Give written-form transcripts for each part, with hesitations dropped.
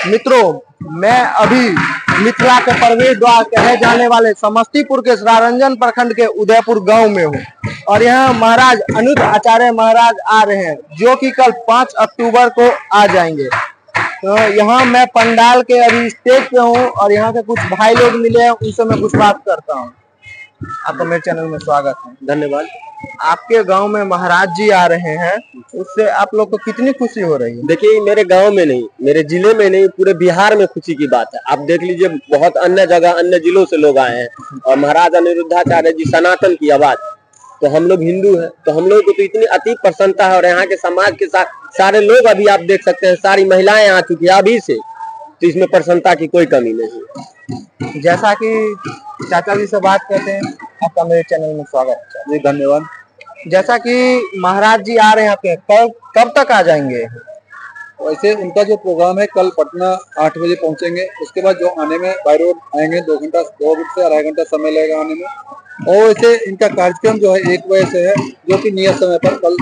मित्रों, मैं अभी मिथिला के प्रवेश द्वार कहे जाने वाले समस्तीपुर के सरारंजन प्रखंड के उदयपुर गांव में हूं और यहाँ महाराज अनुज आचार्य महाराज आ रहे हैं, जो कि कल 5 अक्टूबर को आ जाएंगे। तो यहाँ मैं पंडाल के अभी स्टेज पे हूँ और यहाँ के कुछ भाई लोग मिले हैं, उनसे मैं कुछ बात करता हूँ। आपका मेरे चैनल में स्वागत है। धन्यवाद। आपके गांव में महाराज जी आ रहे हैं, उससे आप लोग को कितनी खुशी हो रही है? देखिए, मेरे गांव में नहीं, मेरे जिले में नहीं, पूरे बिहार में खुशी की बात है। आप देख लीजिए, बहुत अन्य जगह अन्य जिलों से लोग आए हैं और महाराज अनिरुद्धाचार्य जी सनातन की आवाज, तो हम लोग हिंदू हैं, तो हम लोग को तो इतनी अति प्रसन्नता है। और यहाँ के समाज के सारे लोग अभी आप देख सकते हैं, सारी महिलाएं आ चुकी है अभी से, तो इसमें प्रसन्नता की कोई कमी नहीं। जैसा कि चाचा जी से बात करते हैं, आपका मेरे चैनल में स्वागत है। जी धन्यवाद। जैसा कि महाराज जी आ रहे हैं, आपके कब तक आ जाएंगे? वैसे उनका जो प्रोग्राम है, कल पटना 8 बजे पहुंचेंगे। उसके बाद जो आने में बाय रोड आएंगे, 2 से अढ़ाई घंटा समय लगेगा आने में। और वैसे इनका कार्यक्रम जो है 1 बजे से है, जो कि नियत समय पर कल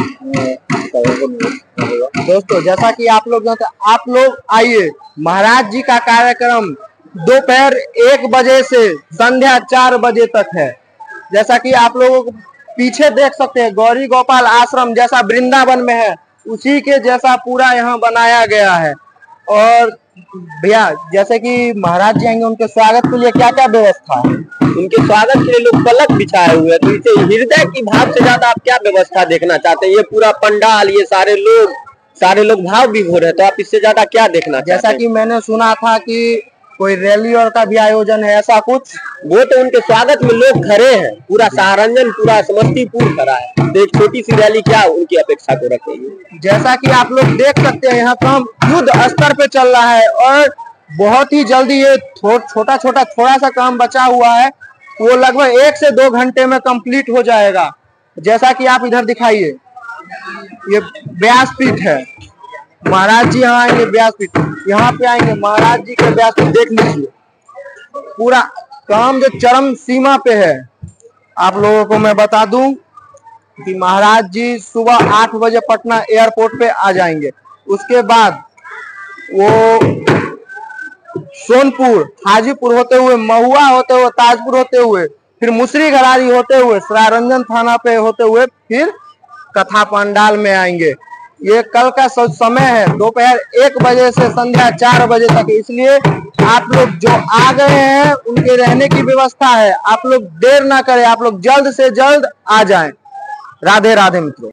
होगा। दोस्तों, जैसा कि आप लोग आइए, महाराज जी का कार्यक्रम दोपहर 1 बजे से संध्या 4 बजे तक है। जैसा कि आप लोग पीछे देख सकते हैं, गौरी गोपाल आश्रम जैसा वृंदावन में है, उसी के जैसा पूरा यहाँ बनाया गया है। और भैया, जैसे कि महाराज जी आएंगे, उनके स्वागत के लिए क्या क्या व्यवस्था है? उनके स्वागत के लिए लोग पलक बिछाए हुए हैं, तो इसे हृदय की भाव से ज्यादा आप क्या व्यवस्था देखना चाहते हैं? ये पूरा पंडाल, ये सारे लोग भाव विभोर है, तो आप इससे ज्यादा क्या देखना चाहते हैं? जैसा कि मैंने सुना था कि कोई रैली और का भी आयोजन है, ऐसा कुछ? वो तो उनके स्वागत में लोग खड़े हैं, पूरा सहारंजन, पूरा समस्तीपुर खड़ा है, तो एक छोटी सी रैली क्या उनकी अपेक्षा को रखेगी। जैसा कि आप लोग देख सकते हैं, यहाँ काम युद्ध स्तर पे चल रहा है और बहुत ही जल्दी ये थोड़ा सा काम बचा हुआ है, वो लगभग 1 से 2 घंटे में कंप्लीट हो जाएगा। जैसा कि आप इधर दिखाइए, ये व्यासपीठ है, महाराज जी यहाँ आएंगे, व्यासपीठ यहाँ पे आएंगे, महाराज जी के व्यासपीठ देख लीजिए, पूरा काम जो चरम सीमा पे है। आप लोगों को मैं बता दूं कि महाराज जी सुबह 8 बजे पटना एयरपोर्ट पे आ जाएंगे। उसके बाद वो सोनपुर, हाजीपुर होते हुए, महुआ होते हुए, ताजपुर होते हुए, फिर मुसरी घरारी होते हुए, सरारंजन थाना पे होते हुए, फिर कथा पंडाल में आएंगे। ये कल का समय है, दोपहर 1 बजे से संध्या 4 बजे तक। इसलिए आप लोग जो आ गए हैं, उनके रहने की व्यवस्था है। आप लोग देर ना करें, आप लोग जल्द से जल्द आ जाएं। राधे राधे मित्रों।